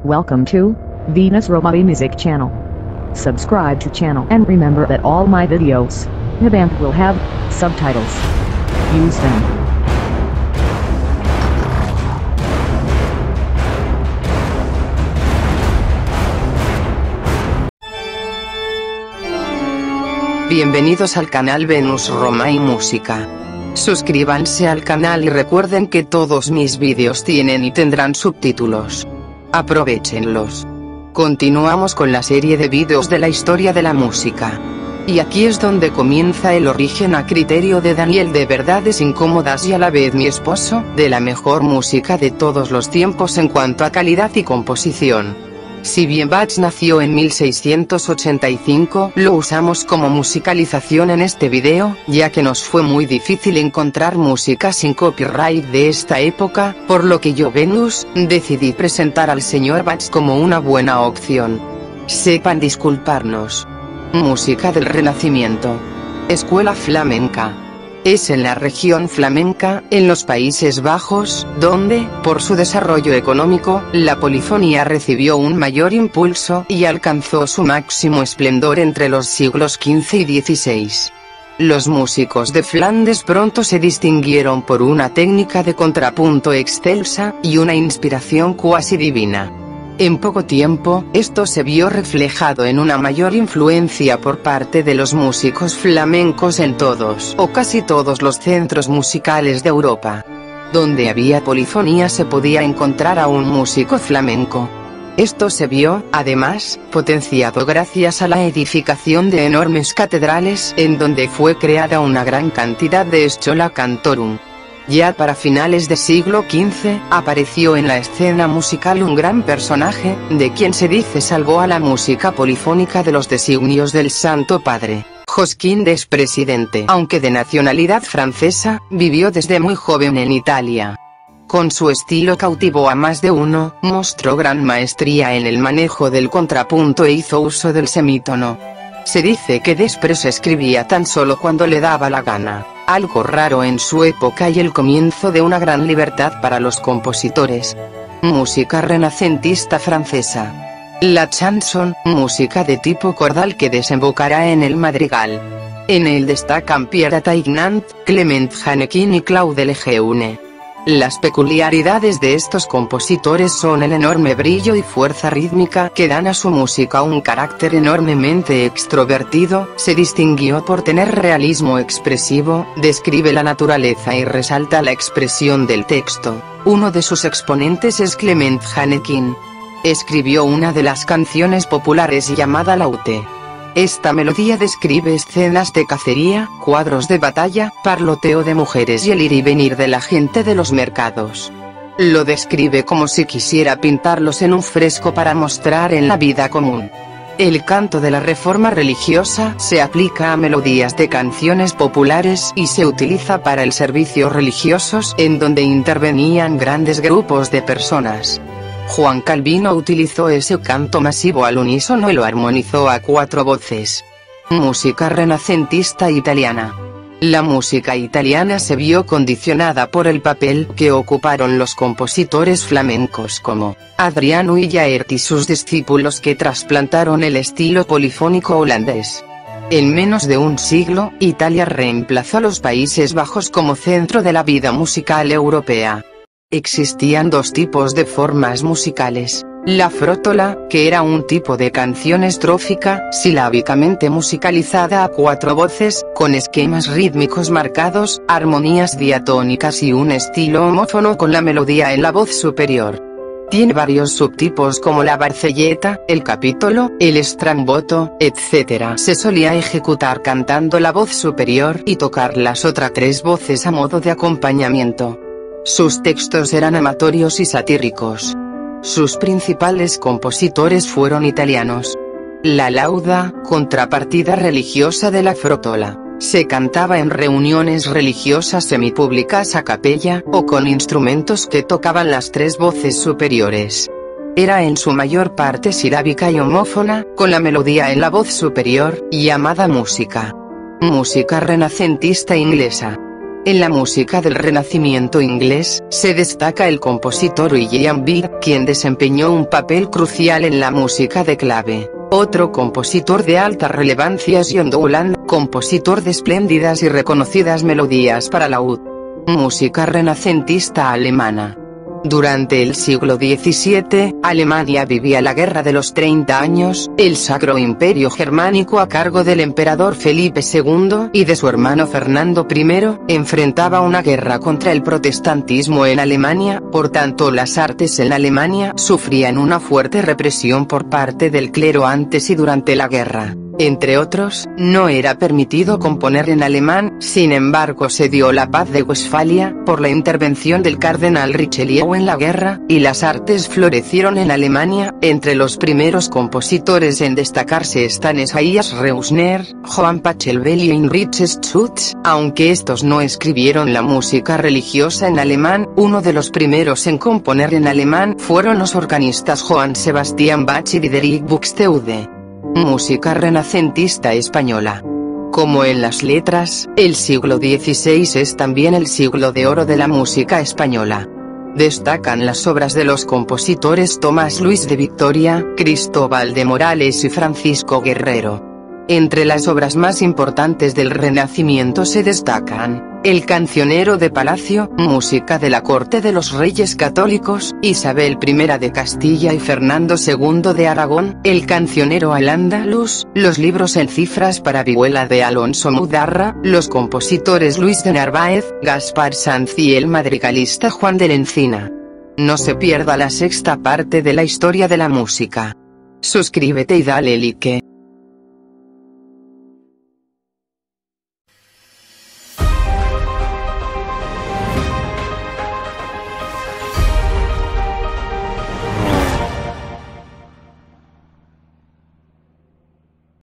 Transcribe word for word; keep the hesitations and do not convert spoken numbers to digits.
Welcome to Venus Romae Music Channel. Subscribe to channel and remember that all my videos, event will have subtitles. Use them. Bienvenidos al canal Venus Romae Música. Suscríbanse al canal y recuerden que todos mis vídeos tienen y tendrán subtítulos. Aprovéchenlos. Continuamos con la serie de vídeos de la historia de la música. Y aquí es donde comienza el origen a criterio de Daniel de Verdades Incómodas y a la vez mi esposo, de la mejor música de todos los tiempos en cuanto a calidad y composición. Si bien Bach nació en mil seiscientos ochenta y cinco, lo usamos como musicalización en este video, ya que nos fue muy difícil encontrar música sin copyright de esta época, por lo que yo, Venus, decidí presentar al señor Bach como una buena opción. Sepan disculparnos. Música del Renacimiento. Escuela flamenca. Es en la región flamenca, en los Países Bajos, donde, por su desarrollo económico, la polifonía recibió un mayor impulso y alcanzó su máximo esplendor entre los siglos quince y dieciséis. Los músicos de Flandes pronto se distinguieron por una técnica de contrapunto excelsa y una inspiración cuasi divina. En poco tiempo, esto se vio reflejado en una mayor influencia por parte de los músicos flamencos en todos o casi todos los centros musicales de Europa. Donde había polifonía se podía encontrar a un músico flamenco. Esto se vio, además, potenciado gracias a la edificación de enormes catedrales en donde fue creada una gran cantidad de Schola Cantorum. Ya para finales del siglo quince, apareció en la escena musical un gran personaje, de quien se dice salvó a la música polifónica de los designios del Santo Padre. Josquin des Presidente, aunque de nacionalidad francesa, vivió desde muy joven en Italia. Con su estilo cautivó a más de uno, mostró gran maestría en el manejo del contrapunto e hizo uso del semítono. Se dice que Desprez escribía tan solo cuando le daba la gana, algo raro en su época y el comienzo de una gran libertad para los compositores. Música renacentista francesa. La chanson, música de tipo cordal que desembocará en el madrigal. En él destacan Pierre Taignant, Clement Janequin y Claude Lejeune. Las peculiaridades de estos compositores son el enorme brillo y fuerza rítmica que dan a su música un carácter enormemente extrovertido, se distinguió por tener realismo expresivo, describe la naturaleza y resalta la expresión del texto. Uno de sus exponentes es Clement Janequin. Escribió una de las canciones populares llamada Laute. Esta melodía describe escenas de cacería, cuadros de batalla, parloteo de mujeres y el ir y venir de la gente de los mercados. Lo describe como si quisiera pintarlos en un fresco para mostrar en la vida común. El canto de la reforma religiosa se aplica a melodías de canciones populares y se utiliza para el servicio religiosos en donde intervenían grandes grupos de personas. Juan Calvino utilizó ese canto masivo al unísono y lo armonizó a cuatro voces. Música renacentista italiana. La música italiana se vio condicionada por el papel que ocuparon los compositores flamencos como Adriano Illaert y sus discípulos que trasplantaron el estilo polifónico holandés. En menos de un siglo, Italia reemplazó a los Países Bajos como centro de la vida musical europea. Existían dos tipos de formas musicales, la frótola, que era un tipo de canción estrófica, silábicamente musicalizada a cuatro voces, con esquemas rítmicos marcados, armonías diatónicas y un estilo homófono con la melodía en la voz superior. Tiene varios subtipos como la barzelletta, el capitolo, el stramboto, etcétera. Se solía ejecutar cantando la voz superior y tocar las otras tres voces a modo de acompañamiento. Sus textos eran amatorios y satíricos. Sus principales compositores fueron italianos. La lauda, contrapartida religiosa de la frótola, se cantaba en reuniones religiosas semipúblicas a capella, o con instrumentos que tocaban las tres voces superiores. Era en su mayor parte silábica y homófona, con la melodía en la voz superior, llamada música. Música renacentista inglesa. En la música del Renacimiento inglés, se destaca el compositor William Byrd, quien desempeñó un papel crucial en la música de clave. Otro compositor de alta relevancia es John Dowland, compositor de espléndidas y reconocidas melodías para laúd. Música renacentista alemana. Durante el siglo diecisiete, Alemania vivía la Guerra de los Treinta Años, el Sacro Imperio Germánico a cargo del emperador Felipe segundo y de su hermano Fernando primero, enfrentaba una guerra contra el protestantismo en Alemania, por tanto las artes en Alemania sufrían una fuerte represión por parte del clero antes y durante la guerra. Entre otros, no era permitido componer en alemán, sin embargo se dio la paz de Westfalia, por la intervención del cardenal Richelieu en la guerra, y las artes florecieron en Alemania. Entre los primeros compositores en destacarse están Esaias Reusner, Johann Pachelbel y Heinrich Schütz, aunque estos no escribieron la música religiosa en alemán. Uno de los primeros en componer en alemán fueron los organistas Johann Sebastian Bach y Diederik Buxtehude. Música renacentista española. Como en las letras, el siglo dieciséis es también el siglo de oro de la música española. Destacan las obras de los compositores Tomás Luis de Victoria, Cristóbal de Morales y Francisco Guerrero. Entre las obras más importantes del Renacimiento se destacan: El cancionero de Palacio, música de la corte de los reyes católicos, Isabel primera de Castilla y Fernando segundo de Aragón, El cancionero al andaluz, los libros en cifras para vihuela de Alonso Mudarra, los compositores Luis de Narváez, Gaspar Sanz y el madrigalista Juan de la Encina. No se pierda la sexta parte de la historia de la música. Suscríbete y dale like.